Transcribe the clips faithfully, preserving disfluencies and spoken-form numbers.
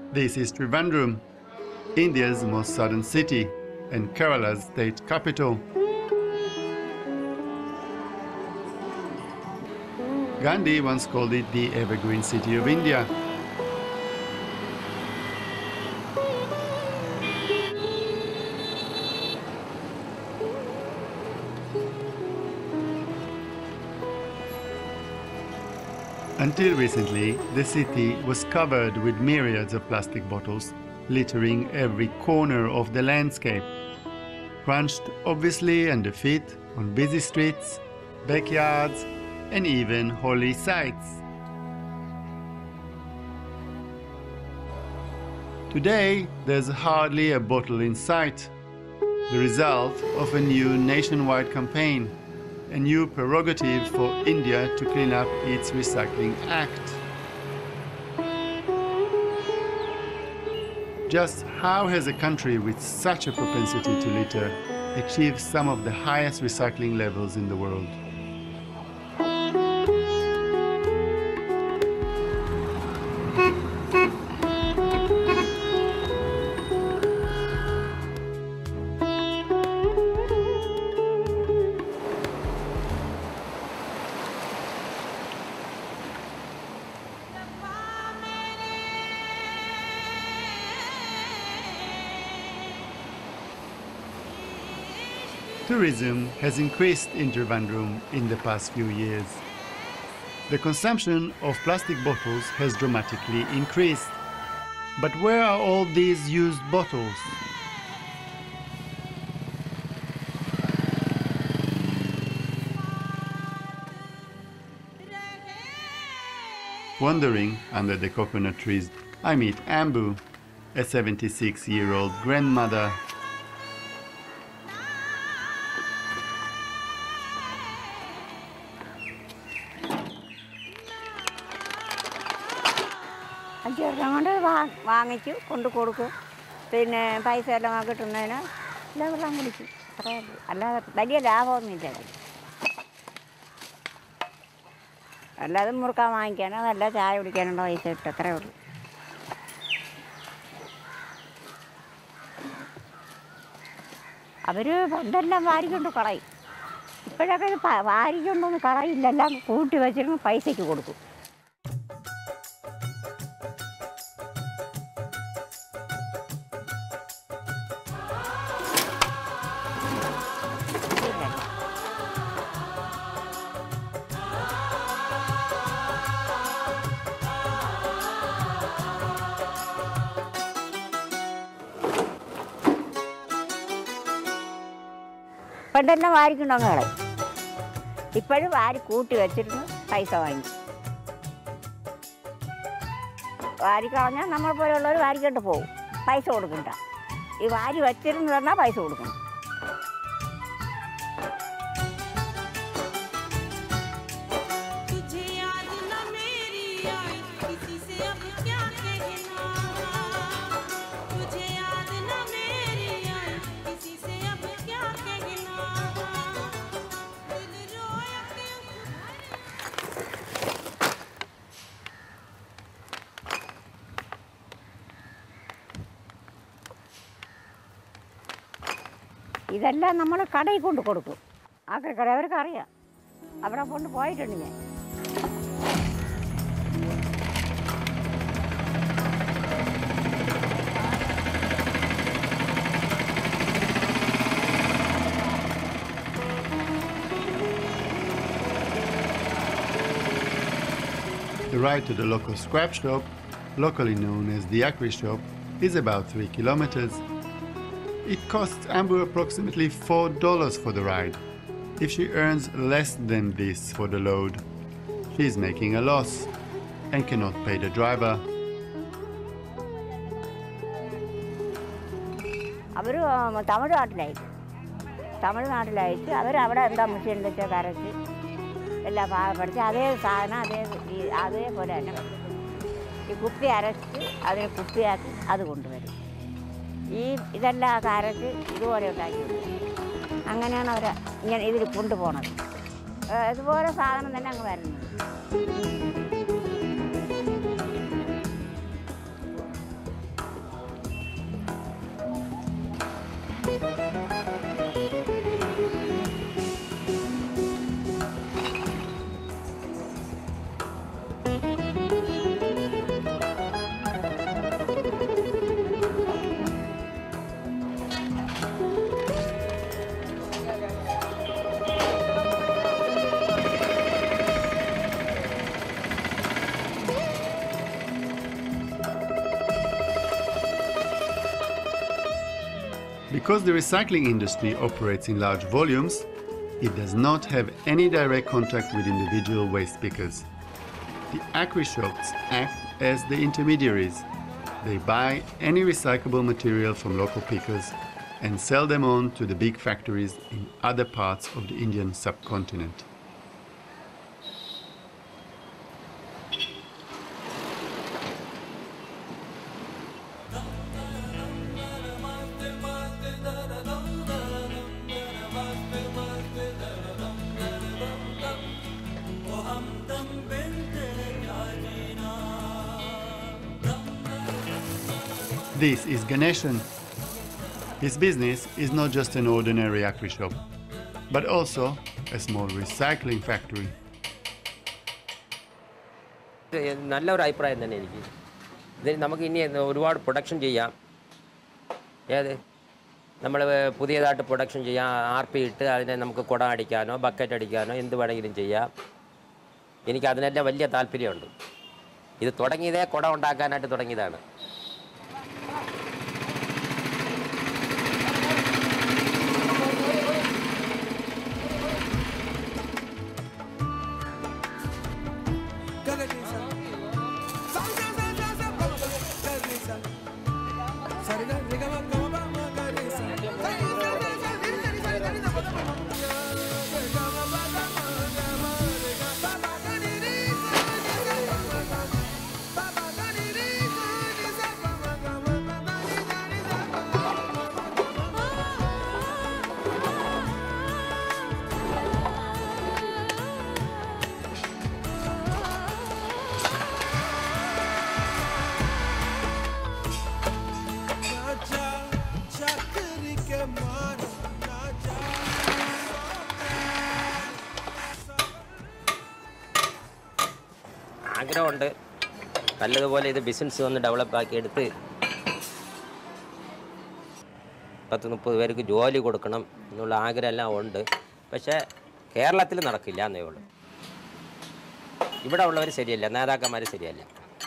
This is Trivandrum, India's most southern city and Kerala's state capital. Gandhi once called it the evergreen city of India. Until recently, the city was covered with myriads of plastic bottles, littering every corner of the landscape, crunched obviously under feet on busy streets, backyards, and even holy sites. Today, there's hardly a bottle in sight, the result of a new nationwide campaign, a new prerogative for India to clean up its recycling act. Just how has a country with such a propensity to litter achieved some of the highest recycling levels in the world? Tourism has increased in Trivandrum in the past few years. The consumption of plastic bottles has dramatically increased. But where are all these used bottles? Wandering under the coconut trees, I meet Ambu, a seventy-six-year-old grandmother. വാങ്ങിച്ചു കൊണ്ട് കൊടുക്കും പിന്നെ പൈസ എല്ലാം കിട്ടുന്നതിന് എല്ലാം വെള്ളം കുടിക്കും അത്രയേ ഉള്ളൂ അല്ലാതെ വലിയ ലാഭമൊന്നുമില്ല അല്ലാതെ മുറുക്കാൻ വാങ്ങിക്കാനോ നല്ല ചായ കുടിക്കാനുള്ള പൈസ കിട്ടും അത്രയേ ഉള്ളൂ അവർ പണ്ടെല്ലാം വാരിക്കൊണ്ട് കളയും ഇപ്പോഴൊക്കെ ഇത് വാരിക്കൊണ്ടൊന്നും കളയില്ല എല്ലാം കൂട്ടി വെച്ചിരുന്ന് പൈസയ്ക്ക് കൊടുക്കും പണ്ടെല്ലാം വാരിക്കൊണ്ടങ്ങ് കളയും ഇപ്പോഴും വാരി കൂട്ടി വെച്ചിരുന്ന് പൈസ വാങ്ങി വാരിക്കളഞ്ഞാൽ നമ്മളെ പോലെയുള്ളവർ വാരിക്കൊണ്ട് പോകും പൈസ കൊടുക്കണ്ട ഈ വാരി വെച്ചിരുന്ന് പറഞ്ഞാൽ പൈസ കൊടുക്കണം ഇതെല്ലാം നമ്മൾ കടയിൽ കൊണ്ട് കൊടുക്കും ആക്രിക്കട അവർക്ക് അറിയാം അവിടെ കൊണ്ട് പോയിട്ടുണ്ട് ഞാൻ The ride to the local scrap shop, locally known as the Akri shop, is about three kilometers. It costs Amber approximately four dollars for the ride. If she earns less than this for the load, she is making a loss and cannot pay the driver. അവർ തമിഴ്നാട്ടിലായി തമിഴ്നാട്ടിലയച്ച് അവർ അവിടെ എന്താ machine വെച്ചാൽ കരച്ച് എല്ലാം പാകപ്പെടുത്തി അതേ സാധനം അതേ അതേപോലെ തന്നെ ഈ കുപ്പി അരച്ച് അതിനെ കുപ്പിയാക്കി അത് കൊണ്ടുവരും ഈ ഇതെല്ലാം കരച്ച് ഇതുപോലെ ഉണ്ടാക്കി അങ്ങനെയാണ് അവർ ഇങ്ങനെ ഇതിൽ കൊണ്ടുപോകണത് ഇതുപോലെ സാധനം തന്നെ അങ്ങ് വരുന്നത്. Because the recycling industry operates in large volumes, it does not have any direct contact with individual waste pickers. The acri shops act as the intermediaries. They buy any recyclable material from local pickers and sell them on to the big factories in other parts of the Indian subcontinent. This is Ganeshan. His business is not just an ordinary acri shop, but also a small recycling factory. നല്ലൊരു അഭിപ്രായം തന്നെ എനിക്ക്. ഇതിന് നമുക്ക് ഇനി ഒരുപാട് production ചെയ്യാം. ഏത് നമ്മൾ പുതിയതായിട്ട് പ്രൊഡക്ഷൻ ചെയ്യാം. ആർ പി ഇട്ട് അതിനെ നമുക്ക് കുട അടിക്കാനോ ബക്കറ്റ് അടിക്കാനോ എന്ത് വേണമെങ്കിലും ചെയ്യാം. എനിക്ക് അതിനെല്ലാം വലിയ താല്പര്യമുണ്ട്. ഇത് തുടങ്ങിയതേ കുട ഉണ്ടാക്കാനായിട്ട് തുടങ്ങിയതാണ്. ആഗ്രഹമുണ്ട് നല്ലതുപോലെ ഇത് ബിസിനസ് ഒന്ന് ഡെവലപ്പ് ആക്കി എടുത്ത് പത്ത് മുപ്പത് പേർക്ക് ജോലി കൊടുക്കണം എന്നുള്ള ആഗ്രഹം എല്ലാം ഉണ്ട്. പക്ഷേ കേരളത്തിൽ നടക്കില്ല എന്നേ ഉള്ളൂ. ഇവിടെ ഉള്ളവർ ശരിയല്ല, നേതാക്കന്മാർ ശരിയല്ല.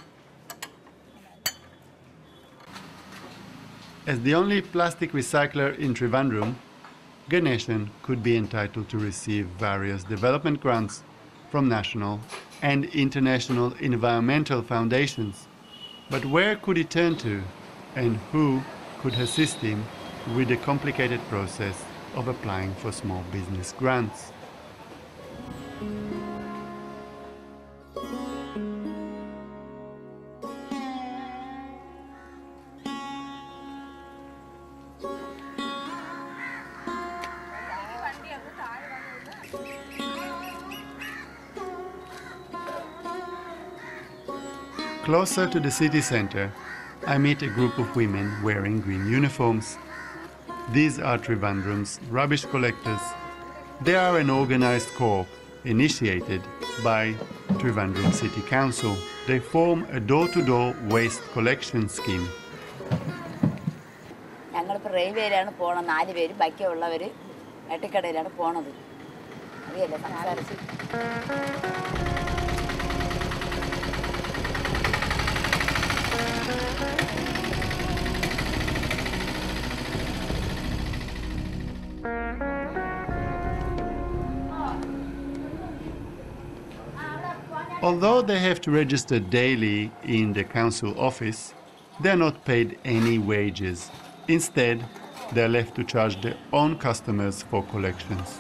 As the only plastic recycler in Trivandrum, Ganeshan could be entitled to receive various development grants from national and international environmental foundations. But where could he turn to, and who could assist him with the complicated process of applying for small business grants? Closer to the city center, I meet a group of women wearing green uniforms. These are Trivandrum's rubbish collectors. They are an organized corps initiated by Trivandrum City Council. They form a door-to-door waste collection scheme. ഞങ്ങളിപ്പോൾ റെയിൽവേയിലാണ് പോകണം. നാല് പേര് ബാക്കിയുള്ളവർ എട്ടിക്കടയിലാണ് പോണത്. അറിയല്ലേ സംസാരിച്ച്. Although they have to register daily in the council office, they are not paid any wages. Instead, they are left to charge their own customers for collections.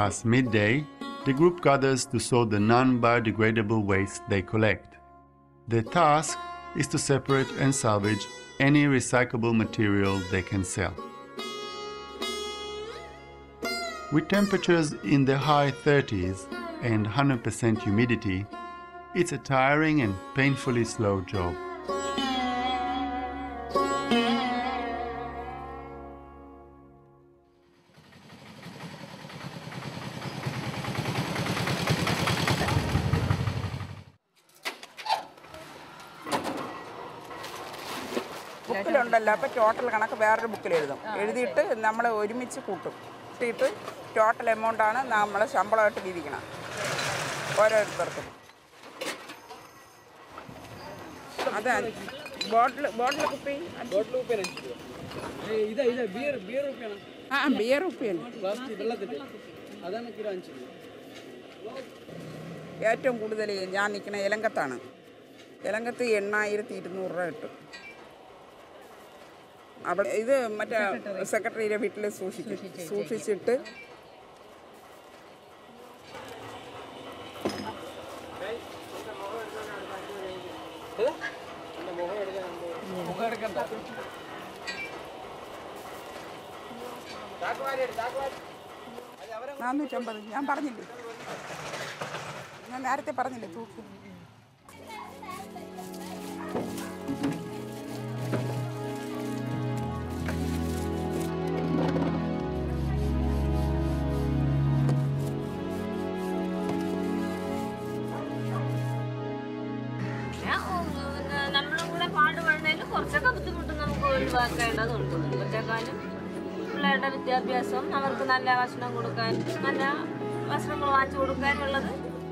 past midday, the group gathers to sort the non-biodegradable waste they collect. Their task is to separate and salvage any recyclable material they can sell. With temperatures in the high thirties and one hundred percent humidity, it's a tiring and painfully slow job. ബുക്കിലുണ്ടല്ലോ അപ്പോൾ total കണക്ക് വേറൊരു ബുക്കിൽ എഴുതും എഴുതിയിട്ട് നമ്മൾ ഒരുമിച്ച് കൂട്ടും കൂട്ടിയിട്ട് ടോട്ടൽ എമൗണ്ടാണ് നമ്മൾ ശമ്പളമായിട്ട് വിധിക്കണം ഓരോരുത്തർക്കും. അതെ ബോട്ടിൽ ബോട്ടിൽ കുപ്പി ആ ബിയർ കുപ്പിയാണ് ഏറ്റവും കൂടുതൽ ഞാൻ നിൽക്കുന്ന എലങ്കത്താണ്. എലങ്കത്ത് എണ്ണായിരത്തി ഇരുന്നൂറ് രൂപ കിട്ടും. അവിടെ ഇത് മറ്റേ സെക്രട്ടറിയുടെ വീട്ടിൽ സൂക്ഷിക്കും സൂക്ഷിച്ചിട്ട് നാനൂറ്റമ്പത് ഞാൻ പറഞ്ഞില്ലേ ഞാൻ നേരത്തെ പറഞ്ഞില്ലേ തൂക്കും. കുറച്ചൊക്കെ ബുദ്ധിമുട്ട് നമുക്ക് ഒഴിവാക്കേണ്ടതുണ്ട്. ഇപ്പോഴത്തേക്കാളും പിള്ളേരുടെ വിദ്യാഭ്യാസം, അവർക്ക് നല്ല ഭക്ഷണം കൊടുക്കാൻ, നല്ല വസ്ത്രങ്ങൾ വാങ്ങിച്ചു കൊടുക്കാനുള്ളത്.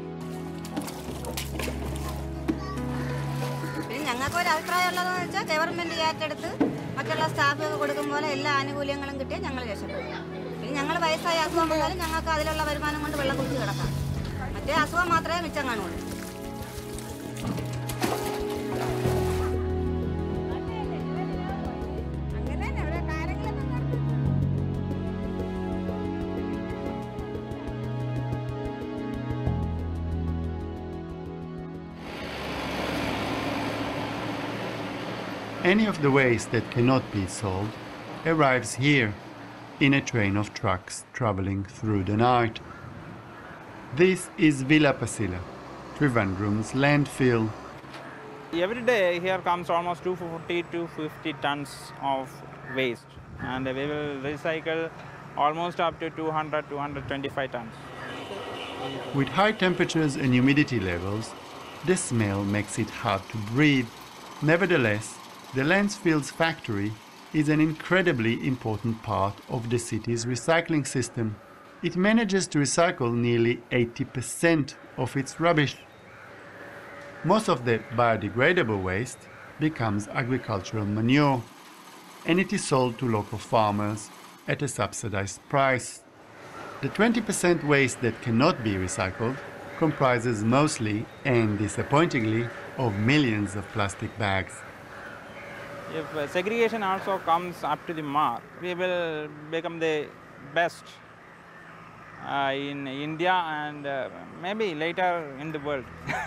പിന്നെ ഞങ്ങൾക്കൊരു അഭിപ്രായം ഉള്ളതെന്ന് വെച്ചാൽ ഗവൺമെൻറ് ഏറ്റെടുത്ത് മറ്റുള്ള സ്റ്റാഫൊക്കെ കൊടുക്കും പോലെ എല്ലാ ആനുകൂല്യങ്ങളും കിട്ടിയാൽ ഞങ്ങൾ രക്ഷപ്പെടും. പിന്നെ ഞങ്ങൾ വയസ്സായ അസുഖം വന്നാലും ഞങ്ങൾക്ക് അതിലുള്ള വരുമാനം കൊണ്ട് വെള്ളം കുടിച്ച് കിടക്കാം. മറ്റേ അസുഖം മാത്രമേ മിച്ചം കാണുള്ളൂ. Any of the waste that cannot be sold arrives here in a train of trucks traveling through the night. This is Villa Pasila, Trivandrum's landfill. Every day here comes almost two hundred forty to two hundred fifty tons of waste, and we will recycle almost up to two hundred to two hundred twenty-five tons. With high temperatures and humidity levels, the smell makes it hard to breathe. Nevertheless, the landfill's factory is an incredibly important part of the city's recycling system. It manages to recycle nearly eighty percent of its rubbish. Most of the biodegradable waste becomes agricultural manure, and it is sold to local farmers at a subsidized price. The twenty percent waste that cannot be recycled comprises mostly and disappointingly of millions of plastic bags. If segregation also comes up to the mark, we will become the best uh, in India and uh, maybe later in the world.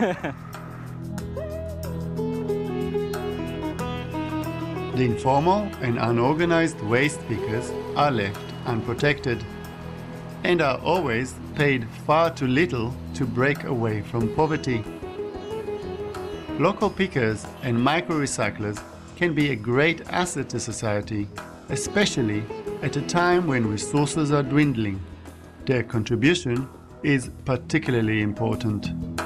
The informal and unorganized waste pickers are left unprotected and are always paid far too little to break away from poverty. Local pickers and micro-recyclers can be a great asset to society, especially at a time when resources are dwindling. Their contribution is particularly important.